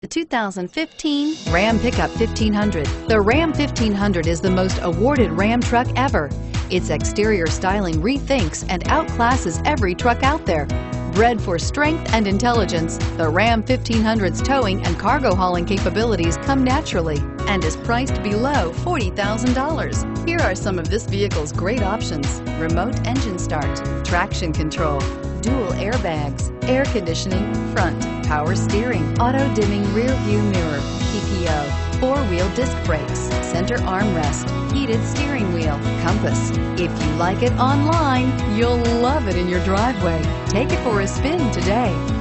The 2015 Ram Pickup 1500. The Ram 1500 is the most awarded Ram truck ever. Its exterior styling rethinks and outclasses every truck out there. Bred for strength and intelligence, the Ram 1500's towing and cargo hauling capabilities come naturally and is priced below $40,000. Here are some of this vehicle's great options: remote engine start, traction control, dual airbags, air conditioning, front, power steering, auto-dimming rear view mirror, PPO, four-wheel disc brakes, center armrest, heated steering wheel, compass. If you like it online, you'll love it in your driveway. Take it for a spin today.